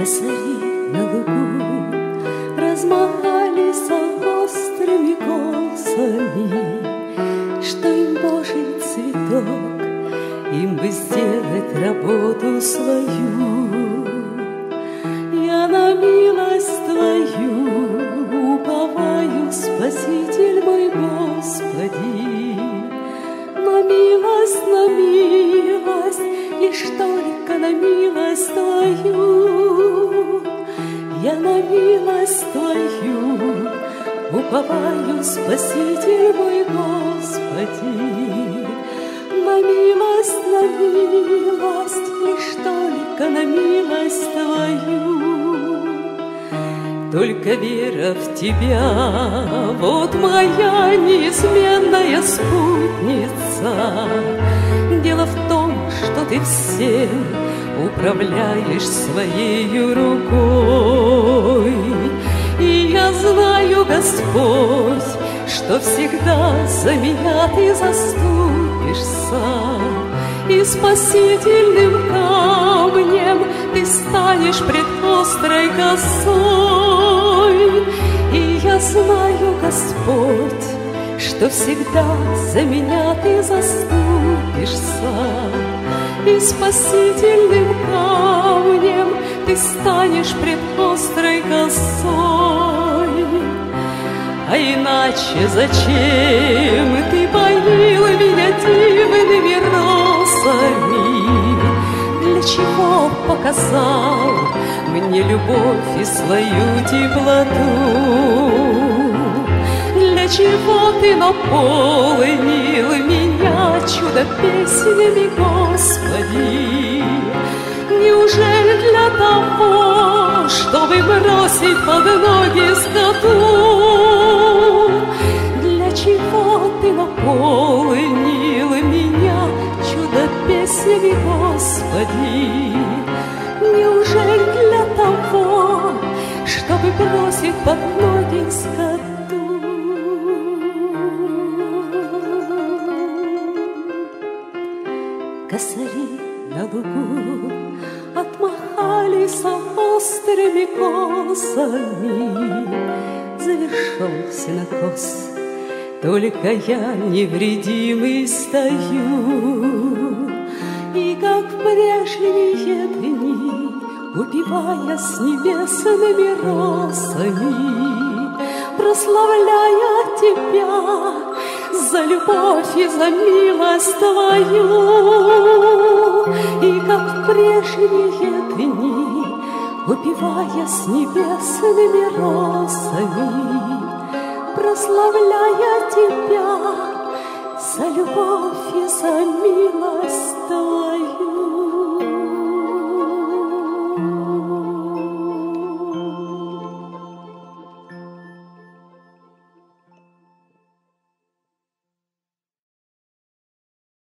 Косари на лугу размахались острыми косами, что им Божий цветок, им бы сделать работу свою. Я на милость Твою уповаю, Спаситель мой Господи, на милость, лишь только на милость Твою. Я на милость Твою уповаю, Спаситель мой Господи, на милость, лишь только на милость Твою. Только вера в Тебя, вот моя неизменная спутница. Дело в том, что Ты всем управляешь своею рукой. И я знаю, Господь, что всегда за меня Ты заступишься, и спасительным камнем Ты станешь пред острой косой. И я знаю, Господь, что всегда за меня Ты заступишься, и спасительным камнем Ты станешь пред острой косой. А иначе зачем Ты поил меня дивными росами? Для чего показал мне любовь и свою теплоту? Для чего Ты наполнил меня чудо-песнями, Господи? Неужели для того, чтобы бросить под ноги скоту? Для чего Ты наполнил меня чудо-песнями, Господи? Неужели для того, чтобы бросить под ноги скоту? Косари на лугу отмахались острыми косами, завершился накос, только я невредимый стою. И как в прежние дни, упивая с небесными росами, прославляя Тебя за любовь и за милость Твою. И как в прежние дни, упивая с небесными росами, прославляя Тебя за любовь и за милость